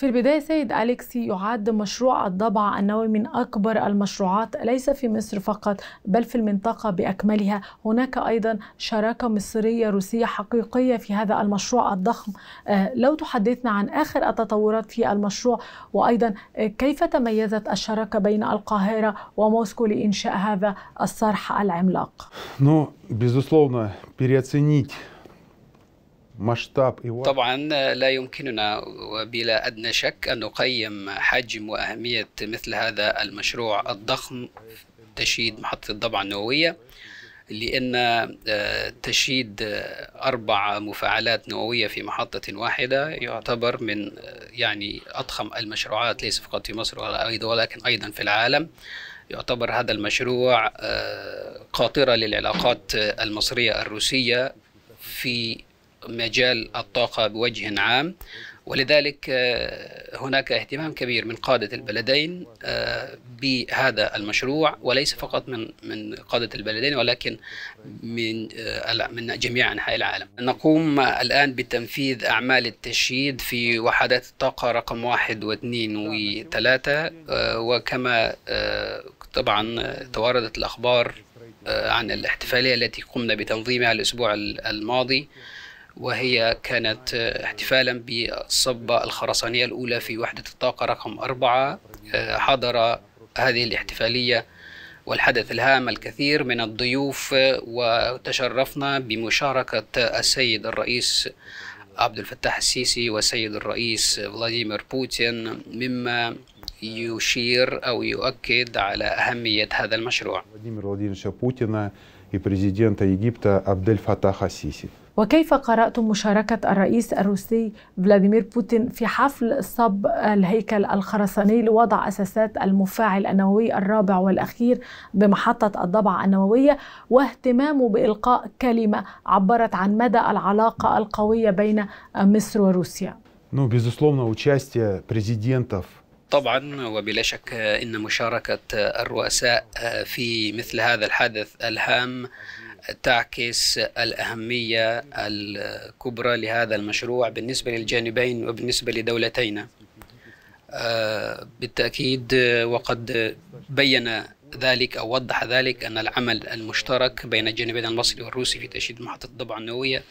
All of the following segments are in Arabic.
في البداية سيد أليكسي، يعد مشروع الضبع النووي من أكبر المشروعات ليس في مصر فقط بل في المنطقة بأكملها. هناك أيضا شراكة مصرية روسية حقيقية في هذا المشروع الضخم. لو تحدثنا عن آخر التطورات في المشروع، وأيضا كيف تميزت الشراكة بين القاهرة وموسكو لإنشاء هذا الصرح العملاق؟ безусловно, переоценить طبعا لا يمكننا وبلا أدنى شك أن نقيم حجم وأهمية مثل هذا المشروع الضخم، تشييد محطة الضبعة النووية، لأن تشييد 4 مفاعلات نووية في محطة واحدة يعتبر من أضخم المشروعات، ليس فقط في مصر ولكن أيضا في العالم. يعتبر هذا المشروع قاطرة للعلاقات المصرية الروسية في مجال الطاقة بوجه عام، ولذلك هناك اهتمام كبير من قادة البلدين بهذا المشروع، وليس فقط من قادة البلدين ولكن من جميع أنحاء العالم. نقوم الآن بتنفيذ أعمال التشييد في وحدات الطاقة رقم 1 و2 و3، وكما طبعا تواردت الأخبار عن الاحتفالية التي قمنا بتنظيمها الأسبوع الماضي، وهي كانت احتفالا بالصبة الخرسانية الأولى في وحدة الطاقة رقم 4. حضر هذه الاحتفالية والحدث الهام الكثير من الضيوف، وتشرفنا بمشاركة السيد الرئيس عبد الفتاح السيسي والسيد الرئيس فلاديمير بوتين، مما يشير أو يؤكد على أهمية هذا المشروع. فلاديمير بوتين وبريزيدنت إيجيبت عبد الفتاح السيسي. وكيف قرأتم مشاركة الرئيس الروسي فلاديمير بوتين في حفل صب الهيكل الخرساني لوضع أساسات المفاعل النووي الرابع والأخير بمحطة الضبعة النووية، واهتمامه بإلقاء كلمة عبرت عن مدى العلاقة القوية بين مصر وروسيا؟ безусловно, участие президентов. طبعا وبلا شك إن مشاركة الرؤساء في مثل هذا الحدث الهام تعكس الأهمية الكبرى لهذا المشروع بالنسبة للجانبين وبالنسبة لدولتينا بالتأكيد. وقد بين ذلك أو وضح ذلك أن العمل المشترك بين الجانبين المصري والروسي في تشييد محطة الضبعة النووية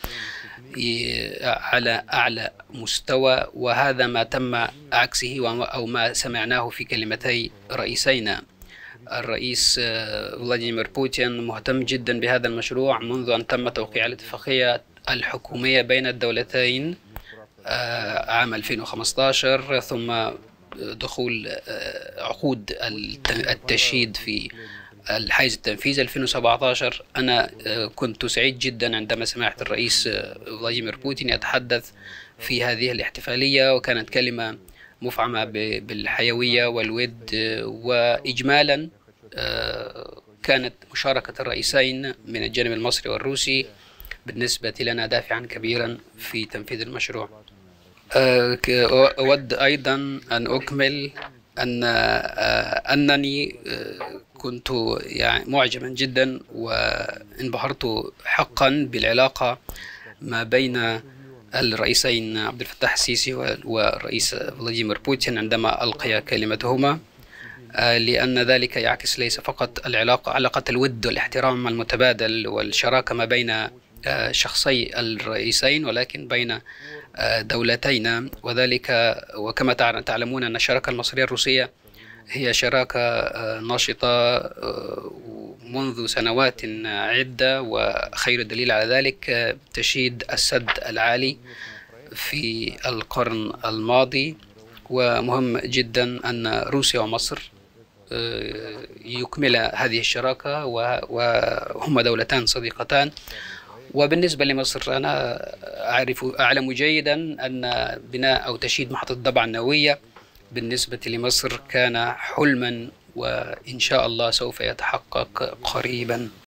على أعلى مستوى، وهذا ما تم عكسه أو ما سمعناه في كلمتي رئيسينا. الرئيس فلاديمير بوتين مهتم جدا بهذا المشروع منذ أن تم توقيع الاتفاقية الحكومية بين الدولتين عام 2015، ثم دخول عقود التشييد في الحيز التنفيذي 2017. أنا كنت سعيد جدا عندما سمعت الرئيس فلاديمير بوتين يتحدث في هذه الاحتفالية، وكانت كلمة مفعمة بالحيوية والود. وإجمالا كانت مشاركة الرئيسين من الجانب المصري والروسي بالنسبة لنا دافعا كبيرا في تنفيذ المشروع. أود أيضا أن أكمل أنني كنت معجبا جدا وانبهرت حقا بالعلاقة ما بين الرئيسين عبد الفتاح السيسي والرئيس فلاديمير بوتين عندما ألقيا كلمتهما، لأن ذلك يعكس ليس فقط علاقة الود والاحترام المتبادل والشراكة ما بين شخصي الرئيسين ولكن بين دولتينا، وذلك وكما تعلمون أن الشراكة المصرية الروسية هي شراكة ناشطة منذ سنوات عدة، وخير دليل على ذلك تشييد السد العالي في القرن الماضي. ومهم جدا أن روسيا ومصر يكملا هذه الشراكة، وهما دولتان صديقتان. وبالنسبة لمصر أنا أعلم جيدا أن بناء أو تشييد محطة الضبعة النووية بالنسبة لمصر كان حلما، وإن شاء الله سوف يتحقق قريبا.